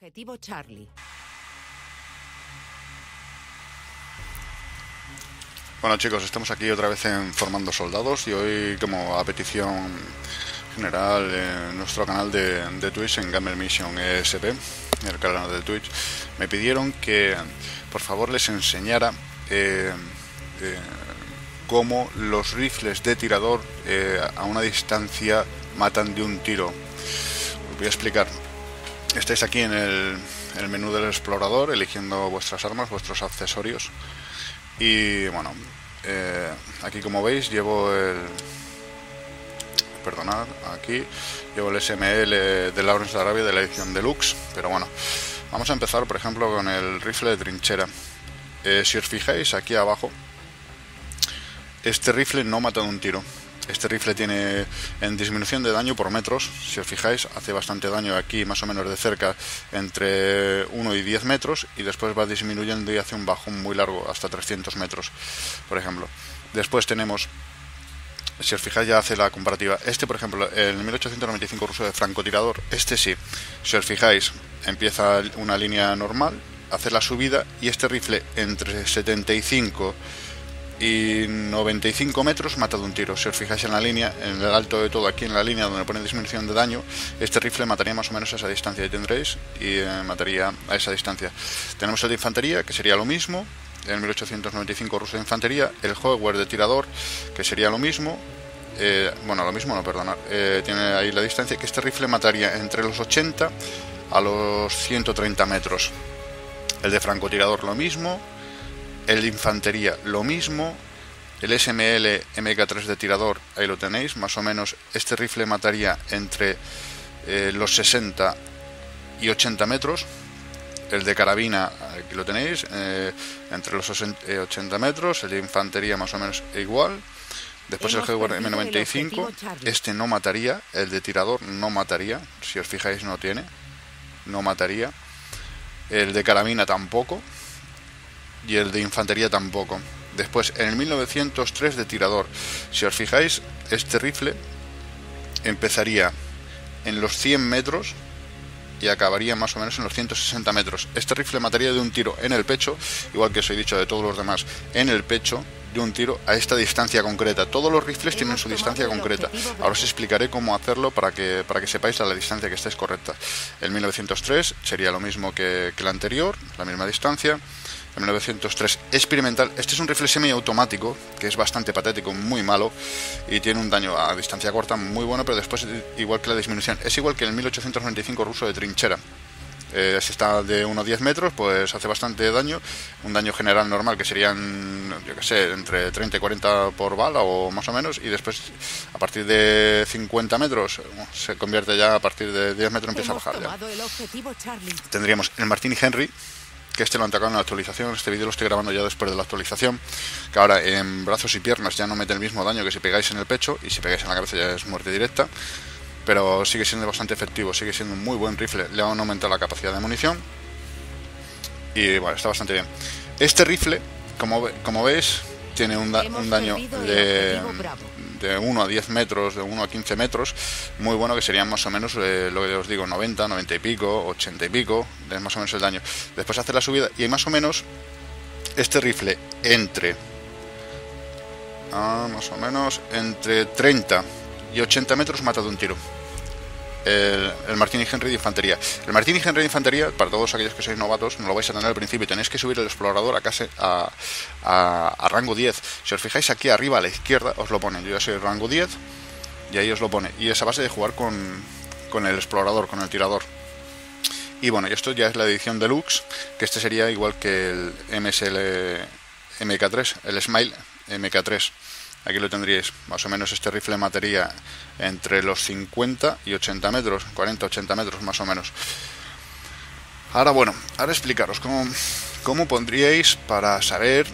Objetivo Charlie. Bueno chicos, estamos aquí otra vez en Formando Soldados y hoy, como a petición general en nuestro canal de Twitch, en Gamer Mission ESP, el canal de Twitch, me pidieron que por favor les enseñara cómo los rifles de tirador a una distancia matan de un tiro. Os voy a explicar. Estáis aquí en el menú del explorador, eligiendo vuestras armas, vuestros accesorios. Y bueno, aquí como veis llevo aquí llevo el SML de Lawrence de Arabia de la edición Deluxe. Pero bueno, vamos a empezar por ejemplo con el rifle de trinchera. Si os fijáis aquí abajo, este rifle no mata de un tiro. Este rifle tiene en disminución de daño por metros. Si os fijáis, hace bastante daño aquí más o menos de cerca, entre 1 y 10 metros, y después va disminuyendo y hace un bajón muy largo hasta 300 metros, por ejemplo. Después tenemos, si os fijáis, ya hace la comparativa. Este, por ejemplo, el 1895 ruso de francotirador, este sí, si os fijáis, empieza una línea normal, hace la subida, y este rifle entre 75 y 95 metros mata de un tiro. Si os fijáis en la línea, en el alto de todo, aquí en la línea donde pone disminución de daño, este rifle mataría más o menos a esa distancia, y tendréis, y mataría a esa distancia. Tenemos el de infantería, que sería lo mismo, el 1895 ruso de infantería, el Howitzer de tirador, que sería lo mismo, tiene ahí la distancia, que este rifle mataría entre los 80 a los 130 metros. El de francotirador lo mismo, el de infantería lo mismo, el SML MK3 de tirador, ahí lo tenéis, más o menos este rifle mataría entre los 60 y 80 metros. El de carabina, aquí lo tenéis, entre los 80 metros, el de infantería más o menos igual. Después el Howitzer M95, este no mataría, el de tirador no mataría, si os fijáis no mataría. El de carabina tampoco. Y el de infantería tampoco. Después, en el 1903 de tirador, si os fijáis, este rifle empezaría en los 100 metros y acabaría más o menos en los 160 metros. Este rifle mataría de un tiro en el pecho, igual que os he dicho de todos los demás, en el pecho, de un tiro a esta distancia concreta. Todos los rifles tienen su distancia concreta. Ahora os explicaré cómo hacerlo para que sepáis a la distancia que estéis correcta. El 1903 sería lo mismo que el anterior, la misma distancia. El 1903 experimental, este es un rifle semiautomático que es bastante patético, muy malo, y tiene un daño a distancia corta muy bueno, pero después, igual que la disminución, es igual que el 1895 ruso de trinchera. Si está de 1 a 10 metros, pues hace bastante daño, un daño general normal que serían, yo que sé, entre 30 y 40 por bala o más o menos, y después a partir de 50 metros se convierte ya, a partir de 10 metros empieza a bajar ya. Tendríamos el Martini Henry, que este lo han sacado en la actualización. Este vídeo lo estoy grabando ya después de la actualización, que ahora en brazos y piernas ya no mete el mismo daño que si pegáis en el pecho, y si pegáis en la cabeza ya es muerte directa, pero sigue siendo bastante efectivo, sigue siendo un muy buen rifle. Le han aumentado la capacidad de munición y bueno, está bastante bien. Este rifle, como veis, tiene un daño de 1 a 10 metros, de 1 a 15 metros, muy bueno, que serían más o menos lo que os digo, 90, 90 y pico, 80 y pico, es más o menos el daño. Después hace la subida y más o menos este rifle entre 30 y 80 metros mata de un tiro. El Martini Henry de infantería. El Martini Henry de infantería, para todos aquellos que sois novatos, no lo vais a tener al principio, tenéis que subir el explorador a rango 10. Si os fijáis aquí arriba a la izquierda os lo pone, yo ya soy rango 10 y ahí os lo pone, y es a base de jugar con el explorador, con el tirador. Y bueno, y esto ya es la edición deluxe, que este sería igual que el MSL MK3, el Smile MK3. Aquí lo tendríais, más o menos este rifle mataría entre los 50 y 80 metros, 40-80 metros más o menos. Ahora explicaros cómo pondríais para saber,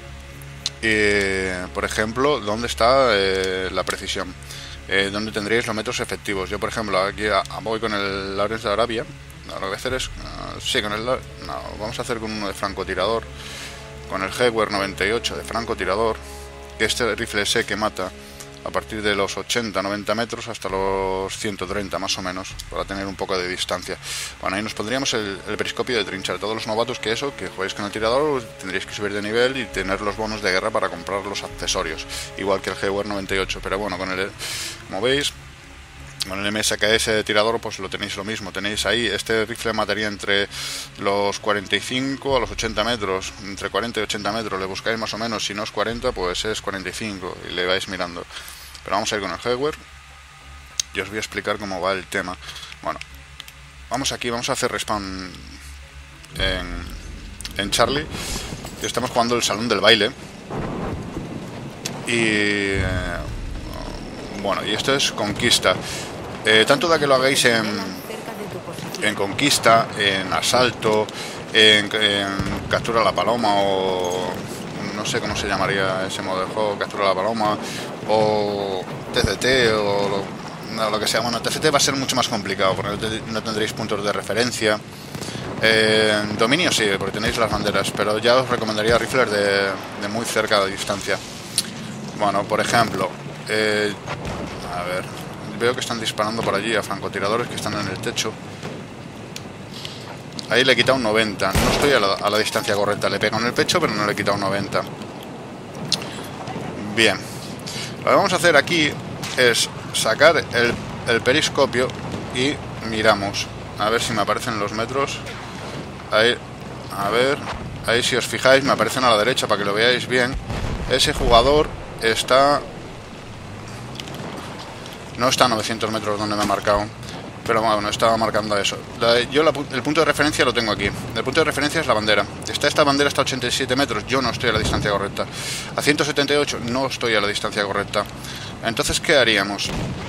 por ejemplo, dónde está la precisión, dónde tendríais los metros efectivos. Yo, por ejemplo, aquí voy con el Lawrence de Arabia. Lo que voy a hacer es, vamos a hacer con uno de francotirador, con el Howitzer 98 de francotirador. Este rifle sé que mata a partir de los 80-90 metros hasta los 130 más o menos, para tener un poco de distancia. Bueno, ahí nos pondríamos el periscopio de trinchera. Todos los novatos que jueguéis con el tirador, tendréis que subir de nivel y tener los bonos de guerra para comprar los accesorios, igual que el Hewar 98. Pero bueno, como veis, con el MSKS de tirador pues lo tenéis lo mismo. Tenéis ahí, este rifle mataría entre los 45 a los 80 metros, entre 40 y 80 metros, le buscáis más o menos. Si no es 40 pues es 45 y le vais mirando. Pero vamos a ir con el Hewar y os voy a explicar cómo va el tema. Bueno, vamos aquí, vamos a hacer respawn en Charlie, y estamos jugando el salón del baile. Y bueno, y esto es conquista. Tanto da que lo hagáis en conquista, en asalto, en captura a la paloma, o no sé cómo se llamaría ese modo de juego, captura a la paloma, o TCT, o lo que sea. Bueno, TCT va a ser mucho más complicado porque no tendréis puntos de referencia. Dominio sí, porque tenéis las banderas, pero ya os recomendaría rifles de muy cerca de distancia. Bueno, por ejemplo, a ver, veo que están disparando por allí a francotiradores que están en el techo. Ahí le he quitado un 90. No estoy a la distancia correcta. Le pego en el pecho, pero no le he quitado un 90. Bien. Lo que vamos a hacer aquí es sacar el periscopio y miramos. A ver si me aparecen los metros. Ahí, a ver. Ahí, si os fijáis, me aparecen a la derecha para que lo veáis bien. Ese jugador no está a 900 metros donde me ha marcado, pero bueno, estaba marcando eso. El punto de referencia lo tengo aquí. El punto de referencia es la bandera. Esta bandera está a 87 metros, yo no estoy a la distancia correcta. A 178 no estoy a la distancia correcta. Entonces, ¿qué haríamos?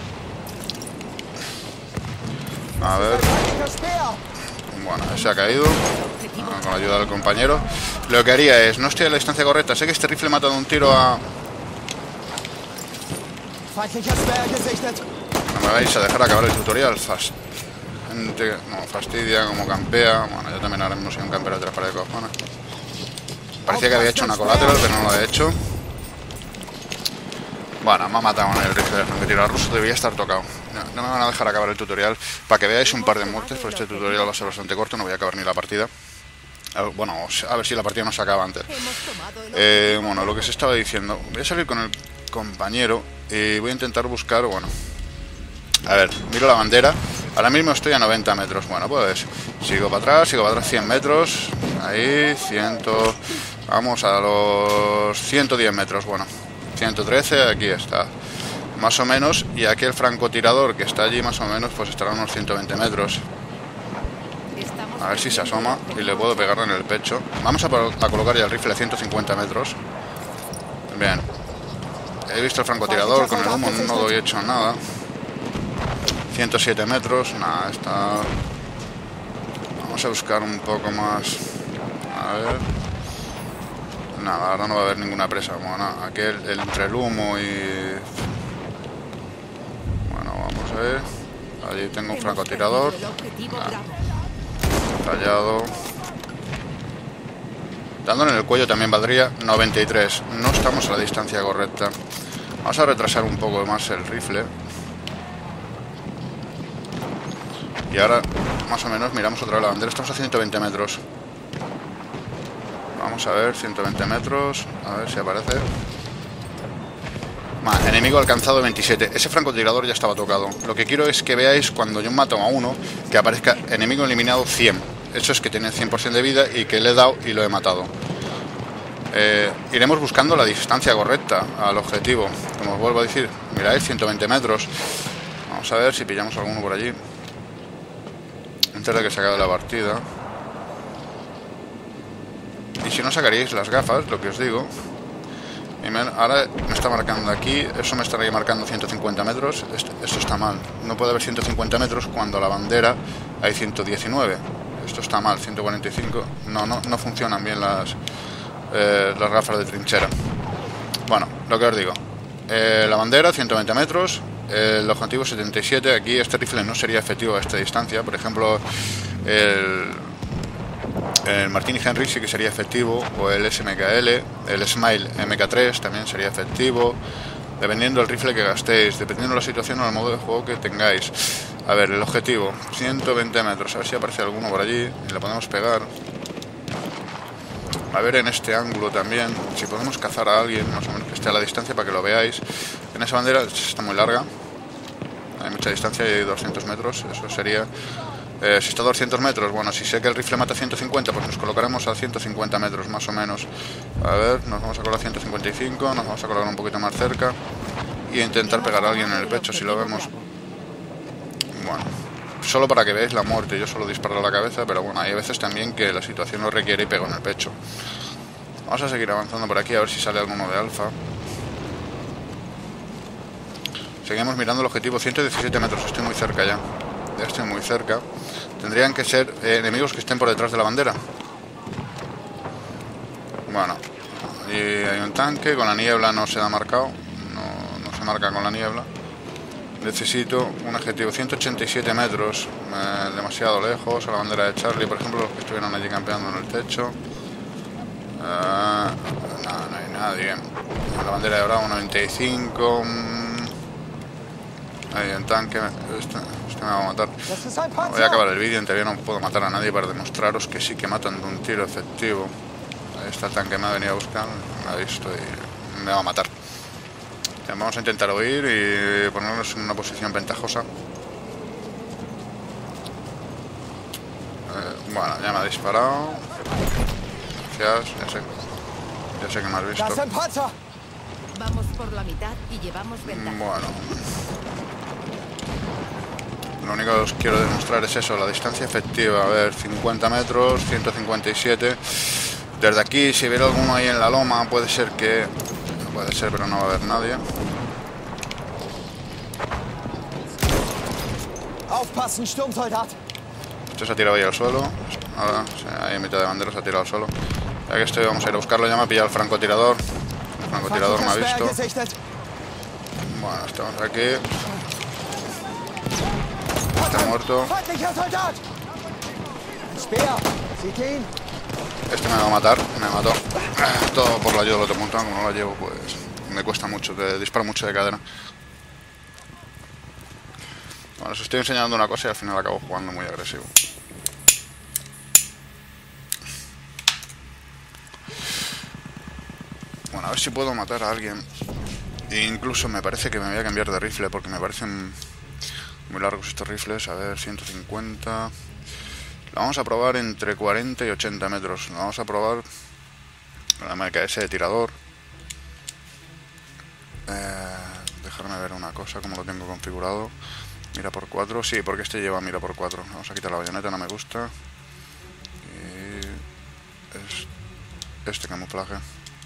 A ver. Bueno, se ha caído con la ayuda del compañero. Lo que haría es, no estoy a la distancia correcta. Sé que este rifle mata de un tiro a... No me vais a dejar acabar el tutorial. Fastidia como campea. Bueno, yo también ahora mismo soy un campero de 3 pares de cojones. Parecía que había hecho una colateral, pero no lo he hecho. Bueno, me ha matado en el rifle de francotirador ruso. Debería estar tocado. No me van a dejar acabar el tutorial para que veáis un par de muertes, porque este tutorial va a ser bastante corto. No voy a acabar ni la partida. Bueno, a ver si la partida no se acaba antes. Bueno, lo que se estaba diciendo. Voy a salir con el compañero y voy a intentar buscar, bueno, a ver, miro la bandera. Ahora mismo estoy a 90 metros. Bueno, pues sigo para atrás 100 metros. Ahí, 100. Vamos a los 110 metros. Bueno, 113, aquí está. Más o menos. Y aquí el francotirador que está allí más o menos, pues estará a unos 120 metros. A ver si se asoma y le puedo pegar en el pecho. Vamos a colocar ya el rifle a 150 metros. Bien. He visto el francotirador con el humo, no lo he hecho nada. 107 metros, nada, está... Vamos a buscar un poco más. A ver... Nada, ahora no va a haber ninguna presa. Bueno, aquí entre el humo y... Bueno, vamos a ver. Allí tengo un francotirador. Fallado. Dándole en el cuello también valdría 93. No estamos a la distancia correcta. Vamos a retrasar un poco más el rifle. Y ahora, más o menos, miramos otra vez la bandera. Estamos a 120 metros. Vamos a ver, 120 metros. A ver si aparece. Enemigo alcanzado 27. Ese francotirador ya estaba tocado. Lo que quiero es que veáis cuando yo mato a uno, que aparezca enemigo eliminado 100. Eso es que tiene 100% de vida y que le he dado y lo he matado. Iremos buscando la distancia correcta al objetivo. Como os vuelvo a decir, miráis, 120 metros. Vamos a ver si pillamos alguno por allí antes de que se acabe la partida. Y si no, sacaríais las gafas, lo que os digo. Y ahora me está marcando aquí. Eso me estaría marcando 150 metros. Esto está mal. No puede haber 150 metros cuando a la bandera hay 119. Esto está mal, 145. No funcionan bien las gafas de trinchera. Bueno, lo que os digo. La bandera, 120 metros. El objetivo 77. Aquí este rifle no sería efectivo a esta distancia. Por ejemplo, el Martini Henry sí que sería efectivo. O el SMKL. El Smile MK3 también sería efectivo. dependiendo del rifle que gastéis, dependiendo de la situación o el modo de juego que tengáis. A ver, el objetivo, 120 metros, a ver si aparece alguno por allí y le podemos pegar. A ver en este ángulo también, si podemos cazar a alguien, más o menos que esté a la distancia para que lo veáis. En esa bandera está muy larga, hay mucha distancia, hay 200 metros, eso sería... si está a 200 metros, bueno, si sé que el rifle mata 150, pues nos colocaremos a 150 metros más o menos. A ver, nos vamos a colocar a 155, nos vamos a colocar un poquito más cerca y intentar pegar a alguien en el pecho si lo vemos. Bueno, solo para que veáis la muerte, yo solo disparo a la cabeza, pero bueno, hay veces también que la situación lo requiere y pego en el pecho. Vamos a seguir avanzando por aquí a ver si sale alguno de alfa. Seguimos mirando el objetivo, 117 metros, estoy muy cerca ya. Ya estoy muy cerca. Tendrían que ser enemigos que estén por detrás de la bandera. Bueno, y hay un tanque, con la niebla no se ha marcado. No se marca con la niebla. Necesito un objetivo, 187 metros, demasiado lejos, a la bandera de Charlie, por ejemplo, los que estuvieron allí campeando en el techo. No hay nadie. A la bandera de Bravo 95. Hay un tanque, este me va a matar. Voy a acabar el vídeo, en teoría no puedo matar a nadie para demostraros que sí que matan de un tiro efectivo. Ahí está el tanque, me ha venido a buscar, me ha visto y me va a matar. Vamos a intentar huir y ponernos en una posición ventajosa. Bueno, ya me ha disparado. Gracias, ya sé que me has visto. Vamos por la mitad y llevamos ventaja. Bueno. Lo único que os quiero demostrar es eso, la distancia efectiva. A ver, 50 metros, 157. Desde aquí, si hubiera alguno ahí en la loma, puede ser que... Puede ser, pero no va a haber nadie. Aufpassen, Sturmsoldat. Este se ha tirado ahí al suelo. Ahora, ahí en mitad de bandera se ha tirado al suelo. Ya que estoy, vamos a ir a buscarlo. Ya me ha pillado el francotirador. El francotirador me ha visto. Bueno, estamos aquí. Está muerto. Este me va a matar, me mató. Todo por la ayuda del otro montón, como no la llevo, pues me cuesta mucho, disparo mucho de cadera. Bueno, os estoy enseñando una cosa y al final acabo jugando muy agresivo. Bueno, a ver si puedo matar a alguien. E incluso me parece que me voy a cambiar de rifle porque me parecen muy largos estos rifles. A ver, 150... La vamos a probar entre 40 y 80 metros. La vamos a probar con la MKS de tirador. Dejarme ver una cosa, como lo tengo configurado. Mira por 4. Sí, porque este lleva mira por 4. Vamos a quitar la bayoneta, no me gusta. Y este camuflaje.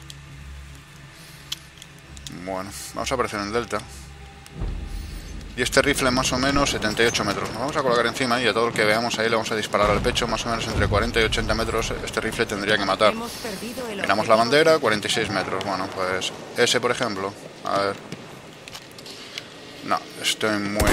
Bueno, vamos a aparecer en delta. Y este rifle más o menos 78 metros. Nos vamos a colocar encima y a todo el que veamos ahí le vamos a disparar al pecho. Más o menos entre 40 y 80 metros este rifle tendría que matar. Miramos la bandera, 46 metros. Bueno, pues ese por ejemplo. A ver. No, estoy muy...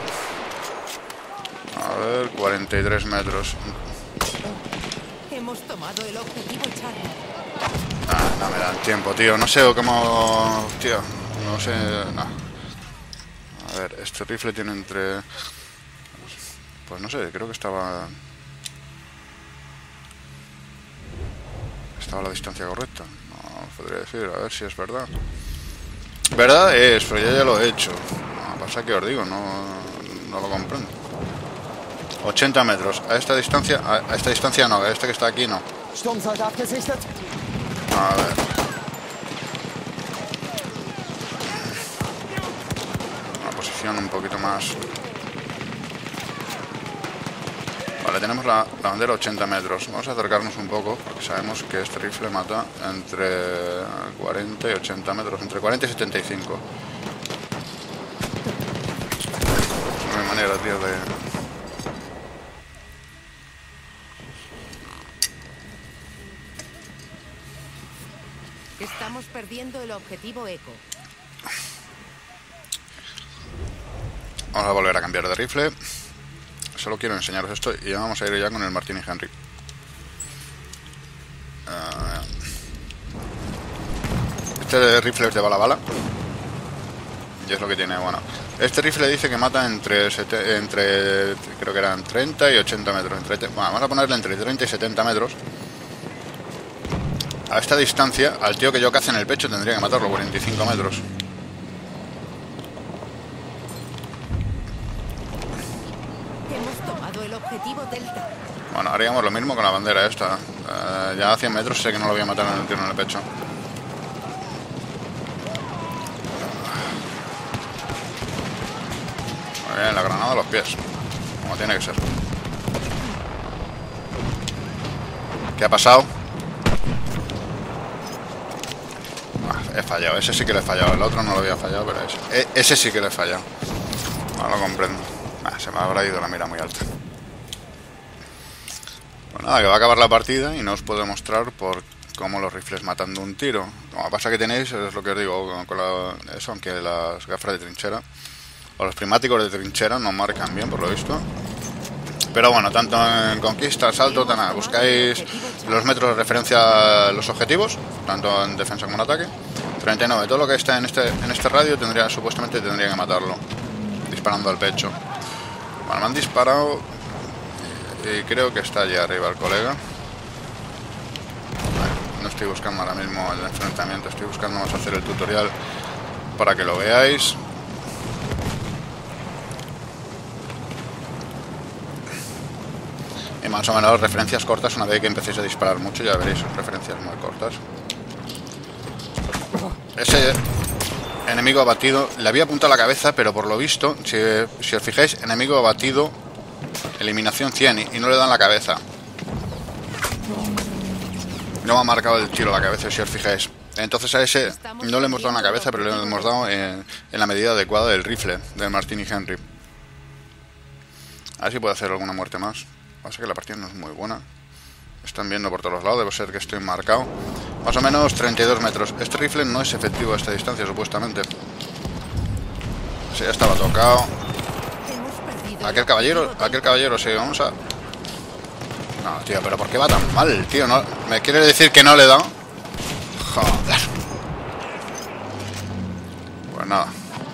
A ver, 43 metros. Hemos tomado el objetivo, Charlie. No me dan tiempo, tío. No sé cómo... Tío, no sé... No. A ver, este rifle tiene entre... Pues no sé, creo que estaba... Estaba a la distancia correcta. No podría decir, a ver si es verdad. Verdad es, pero ya lo he hecho. No, pasa que os digo, no lo comprendo. 80 metros. A esta distancia no, a este que está aquí no. A ver. Un poquito más. Vale, tenemos la bandera a 80 metros. Vamos a acercarnos un poco porque sabemos que este rifle mata entre 40 y 80 metros, entre 40 y 75. No hay manera, tío, de... Estamos perdiendo el objetivo Eco. Vamos a volver a cambiar de rifle. Solo quiero enseñaros esto y ya vamos a ir ya con el Martini Henry. Este rifle es de bala a bala. Y es lo que tiene, bueno. Este rifle dice que mata entre creo que eran 30 y 80 metros. Bueno, vamos a ponerle entre 30 y 70 metros. A esta distancia, al tío que yo cace en el pecho tendría que matarlo 45 metros. Hemos tomado el objetivo Delta. Bueno, haríamos lo mismo con la bandera esta. Ya a 100 metros sé que no lo voy a matar en el tiro en el pecho. Muy bien, la granada a los pies. Como tiene que ser. ¿Qué ha pasado? He fallado, ese sí que le he fallado. El otro no lo había fallado, pero ese sí que le he fallado. No lo comprendo. Se me habrá ido la mira muy alta. Pues nada, que va a acabar la partida y no os puedo mostrar por cómo los rifles matan de un tiro. Lo que pasa que tenéis, es lo que os digo, con eso, aunque las gafas de trinchera o los prismáticos de trinchera no marcan bien, por lo visto. Pero bueno, tanto en conquista, asalto, buscáis los metros de referencia a los objetivos, tanto en defensa como en ataque. 39, todo lo que está en este radio supuestamente tendría que matarlo, disparando al pecho. Bueno, me han disparado y creo que está allí arriba el colega. No estoy buscando ahora mismo el enfrentamiento, estoy buscando más hacer el tutorial para que lo veáis. Y más o menos referencias cortas, una vez que empecéis a disparar mucho ya veréis referencias muy cortas. Ese enemigo abatido, le había apuntado a la cabeza, pero por lo visto, si os fijáis, enemigo abatido, eliminación 100 y no le dan la cabeza. No me ha marcado el tiro a la cabeza, si os fijáis. Entonces a ese no le hemos dado en la cabeza, pero le hemos dado en la medida adecuada del rifle, del Martini Henry. A ver si puedo hacer alguna muerte más. Pasa que la partida no es muy buena. Están viendo por todos los lados, debe ser que estoy marcado. Más o menos 32 metros. Este rifle no es efectivo a esta distancia, supuestamente. Sí, ya estaba tocado. Aquel caballero, sí, vamos a... No, tío, pero ¿por qué va tan mal, tío? ¿No? ¿Me quiere decir que no le he dado? Joder. Pues nada.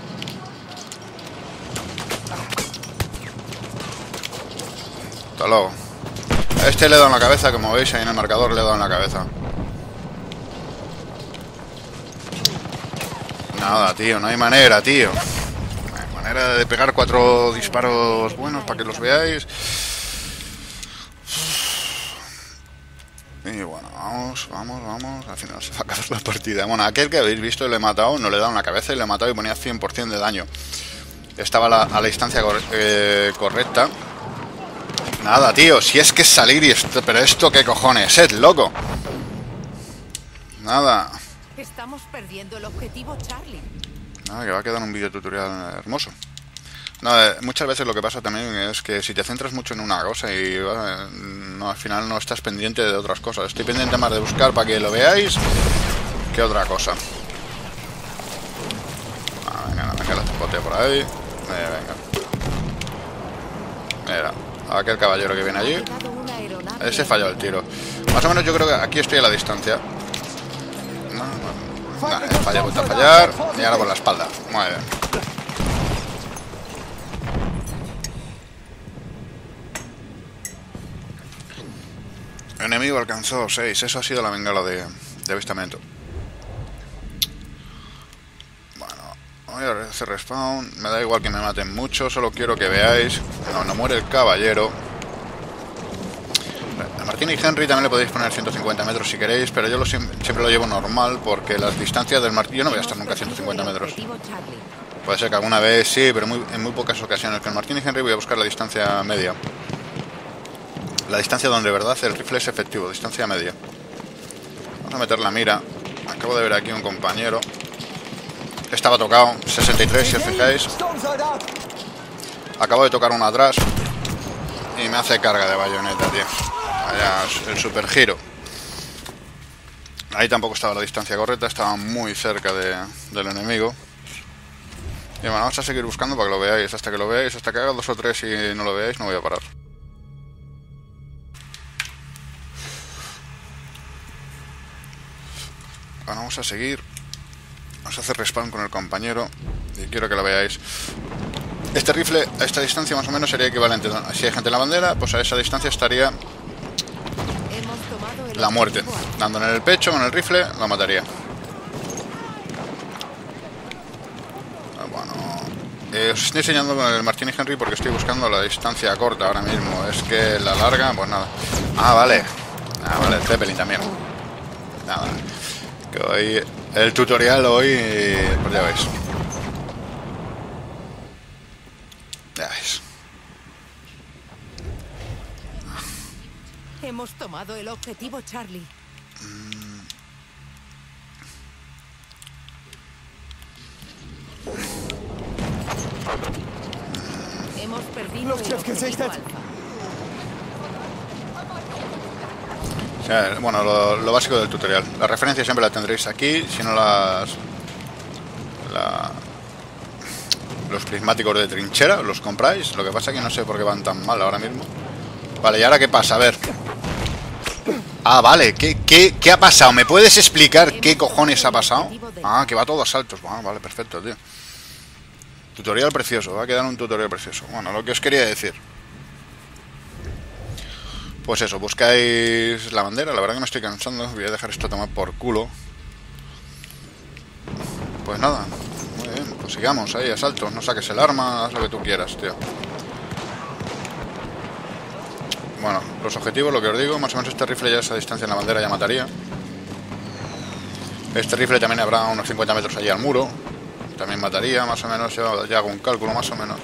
Hasta luego. A este le he dado en la cabeza, como veis ahí en el marcador le he dado en la cabeza. Nada, tío, no hay manera, tío. No hay manera de pegar 4 disparos buenos para que los veáis. Y bueno, vamos. Al final se va a acabar la partida. Bueno, aquel que habéis visto le he matado, no le he dado en la cabeza y le he matado y ponía 100% de daño. Estaba a la distancia correcta. Nada, tío, si es que es salir y esto... Pero esto, ¿qué cojones es, loco? Nada. Estamos perdiendo el objetivo Charlie. Nada, que va a quedar un vídeo tutorial hermoso. No, muchas veces lo que pasa también es que si te centras mucho en una cosa y no, al final no estás pendiente de otras cosas. Estoy pendiente más de buscar para que lo veáis que otra cosa. Venga, la bote por ahí. Venga. Mira, aquel caballero que viene allí. Ese falló el tiro. Más o menos yo creo que aquí estoy a la distancia. Falla, vuelta a fallar. Y ahora por la espalda. Muy bien. Enemigo alcanzó 6. Eso ha sido la bengala de avistamiento. Bueno, voy a hacer respawn. Me da igual que me maten mucho. Solo quiero que veáis. No muere el caballero. A Martini Henry también le podéis poner 150 metros si queréis, pero yo siempre lo llevo normal porque las distancias del Martini... Yo no voy a estar nunca a 150 metros. Puede ser que alguna vez sí, pero en muy pocas ocasiones. Con el Martini Henry voy a buscar la distancia media. La distancia donde de verdad el rifle es efectivo, distancia media. Vamos a meter la mira. Acabo de ver aquí un compañero. Estaba tocado, 63 si os fijáis. Acabo de tocar uno atrás. Y me hace carga de bayoneta, tío. Vaya, el super giro. Ahí tampoco estaba la distancia correcta, estaba muy cerca del enemigo. Y bueno, vamos a seguir buscando para que lo veáis. Hasta que lo veáis, hasta que haga 2 o 3 y no lo veáis, no voy a parar. Bueno, vamos a seguir Vamos a hacer respawn con el compañero y quiero que lo veáis. Este rifle a esta distancia más o menos sería equivalente. Si hay gente en la bandera, pues a esa distancia estaría la muerte. Dándole en el pecho con el rifle, lo mataría. Bueno, os estoy enseñando con el Martini Henry porque estoy buscando la distancia corta ahora mismo. Es que la larga, pues nada. Ah, vale. Ah, vale, el Zeppelin también. Nada. Que hoy, el tutorial hoy, pues ya veis. Ya veis. Hemos tomado el objetivo Charlie. Hemos perdido el objetivo Alfa. O sea, bueno, lo básico del tutorial. La referencia siempre la tendréis aquí, si no los prismáticos de trinchera los compráis. Lo que pasa es que no sé por qué van tan mal ahora mismo. Vale, ¿y ahora qué pasa? A ver. Ah, vale, ¿qué ha pasado? ¿Me puedes explicar qué cojones ha pasado? Ah, que va todo a saltos. Bueno, vale, perfecto, tío. Tutorial precioso, va a quedar un tutorial precioso. Bueno, lo que os quería decir. Pues eso, buscáis la bandera. La verdad que me estoy cansando. Voy a dejar esto a tomar por culo. Pues nada. Muy bien, pues sigamos ahí, a saltos. No saques el arma, haz lo que tú quieras, tío. Bueno, los objetivos, lo que os digo, más o menos este rifle ya a esa distancia en la bandera ya mataría. Este rifle también habrá unos 50 metros allí al muro. También mataría, más o menos, ya hago un cálculo más o menos.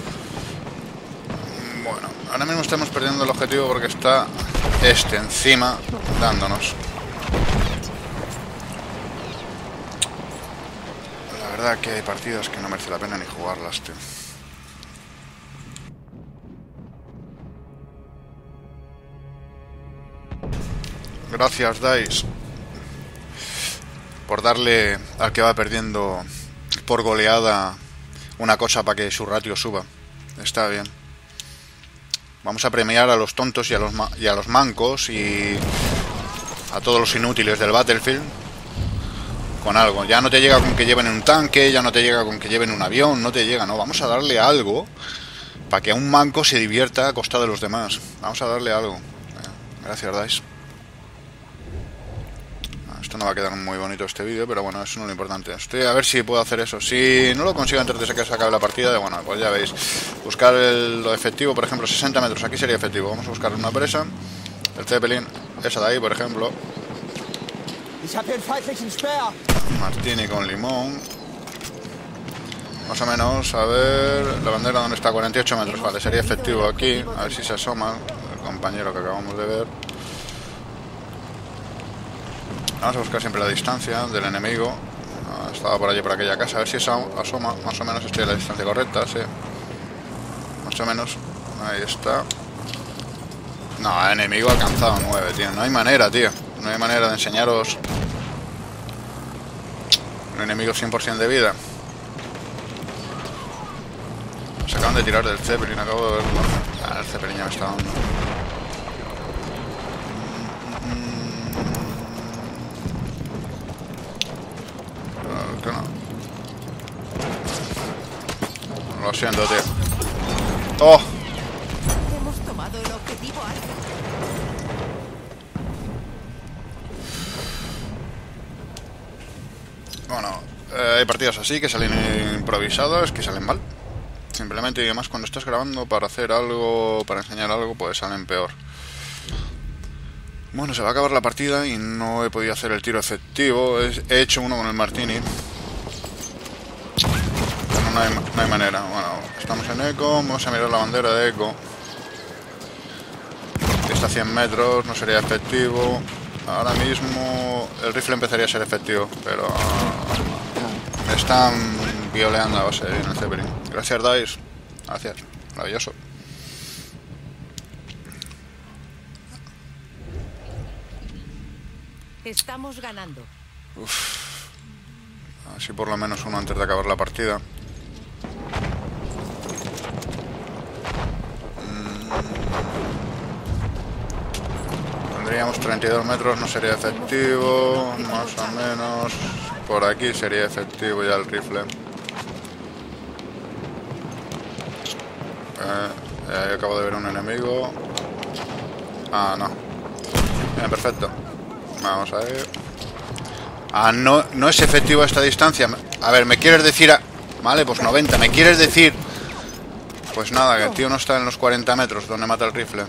Bueno, ahora mismo estamos perdiendo el objetivo porque está este encima dándonos. La verdad que hay partidas que no merece la pena ni jugarlas, tío. Gracias, DICE, por darle al que va perdiendo por goleada una cosa para que su ratio suba. Está bien. Vamos a premiar a los tontos y a los mancos y a todos los inútiles del Battlefield con algo. Ya no te llega con que lleven un tanque, ya no te llega con que lleven un avión, no te llega, no. Vamos a darle algo para que un manco se divierta a costa de los demás. Vamos a darle algo. Gracias, DICE. Esto no va a quedar muy bonito este vídeo, pero bueno, eso no es lo importante. Estoy a ver si puedo hacer eso. Si no lo consigo antes de que se acabe la partida, bueno, pues ya veis. Buscar lo efectivo, por ejemplo, 60 metros. Aquí sería efectivo. Vamos a buscar una presa. El Zeppelin, esa de ahí, por ejemplo. Martini con limón. Más o menos, a ver... La bandera, ¿dónde está? 48 metros. Vale, sería efectivo aquí. A ver si se asoma el compañero que acabamos de ver. Vamos a buscar siempre la distancia del enemigo. Estaba por allí, por aquella casa. A ver si asoma. Más o menos estoy a la distancia correcta, sí. Más o menos. Ahí está. No, enemigo alcanzado 9, tío. No hay manera, tío. No hay manera de enseñaros un enemigo 100% de vida. Se acaban de tirar del Zeppelin, acabo de verlo. Ah, el Zeppelin ya me está dando. No. Lo siento, tío. ¡Oh! Hemos tomado el objetivo Alfa. Bueno, hay partidas así que salen improvisadas, que salen mal. Simplemente, y además cuando estás grabando para hacer algo, para enseñar algo, pues salen peor. Bueno, se va a acabar la partida y no he podido hacer el tiro efectivo. He hecho uno con el Martini. Pero no hay manera. Bueno, estamos en eco, vamos a mirar la bandera de eco. Está a 100 metros, no sería efectivo. Ahora mismo el rifle empezaría a ser efectivo, pero me están violeando a base en el Zeppelin. Gracias, DICE. Gracias. Maravilloso. Estamos ganando. Así por lo menos uno antes de acabar la partida. Tendríamos 32 metros, no sería efectivo, más o menos. Por aquí sería efectivo ya el rifle. Acabo de ver un enemigo. Ah, no. Bien, perfecto. Vamos a ver. Ah, no es efectivo a esta distancia. A ver, ¿me quieres decir Vale, pues 90. ¿Me quieres decir? Pues nada, que el tío no está en los 40 metros donde mata el rifle.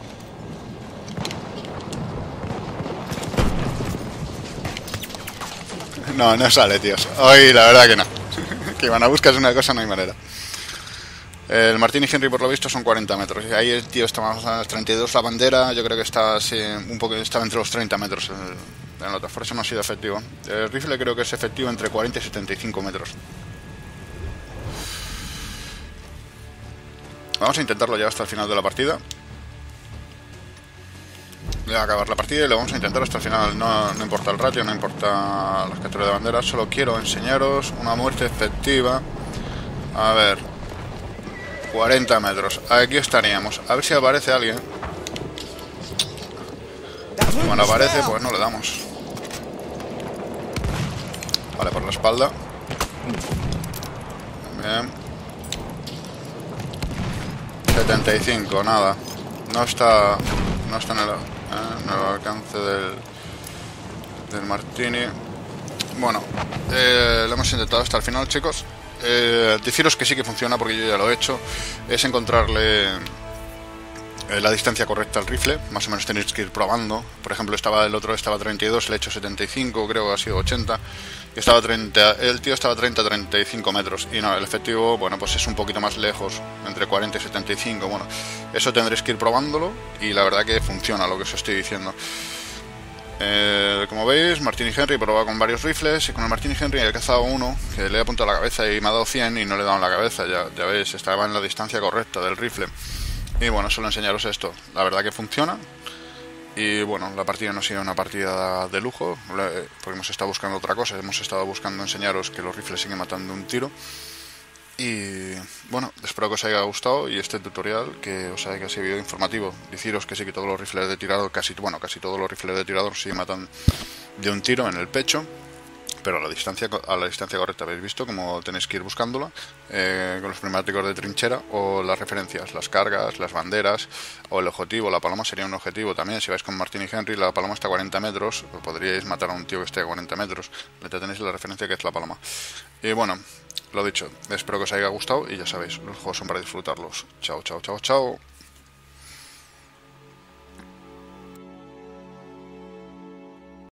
No sale, tíos. Hoy la verdad que no. Que van a buscar una cosa, no hay manera. El Martini Henry por lo visto son 40 metros. Y ahí el tío está más a las 32 la bandera. Yo creo que está así, un poco, estaba entre los 30 metros en la otra. Por eso no ha sido efectivo. El rifle creo que es efectivo entre 40 y 75 metros. Vamos a intentarlo ya hasta el final de la partida. Voy a acabar la partida y lo vamos a intentar hasta el final. No importa el ratio, no importa las capturas de bandera. Solo quiero enseñaros una muerte efectiva. A ver, 40 metros. Aquí estaríamos. A ver si aparece alguien. Cuando aparece, pues no le damos. Vale, por la espalda. Bien. 75, nada. No está en el alcance del Martini. Bueno, lo hemos intentado hasta el final, chicos. Deciros que sí que funciona porque yo ya lo he hecho. Es encontrarle la distancia correcta al rifle. Más o menos tenéis que ir probando. Por ejemplo, el otro estaba 32, le he hecho 75, creo que ha sido 80. Y estaba 30, el tío estaba 30-35 metros. Y no, el efectivo, bueno, pues es un poquito más lejos, entre 40 y 75. Bueno, eso tendréis que ir probándolo. Y la verdad que funciona lo que os estoy diciendo. Como veis, Martini Henry probaba con varios rifles. Y con el Martini Henry he cazado uno que le he apuntado a la cabeza y me ha dado 100 y no le he dado en la cabeza. Ya veis, estaba en la distancia correcta del rifle. Y bueno, solo enseñaros esto. La verdad que funciona. Y bueno, la partida no ha sido una partida de lujo, porque hemos estado buscando otra cosa. Hemos estado buscando enseñaros que los rifles siguen matando un tiro. Y bueno, espero que os haya gustado y este tutorial que os haya sido informativo. Deciros que sí, que todos los rifles de tirador, casi todos los rifles de tirador sí matan de un tiro en el pecho. Pero a la distancia correcta. Habéis visto cómo tenéis que ir buscándola con los pneumáticos de trinchera o las referencias, las cargas, las banderas o el objetivo. La paloma sería un objetivo también. Si vais con Martini Henry, la paloma está a 40 metros, podríais matar a un tío que esté a 40 metros. Le tenéis la referencia que es la paloma. Y bueno, lo dicho, espero que os haya gustado y ya sabéis, los juegos son para disfrutarlos. Chao, chao, chao, chao.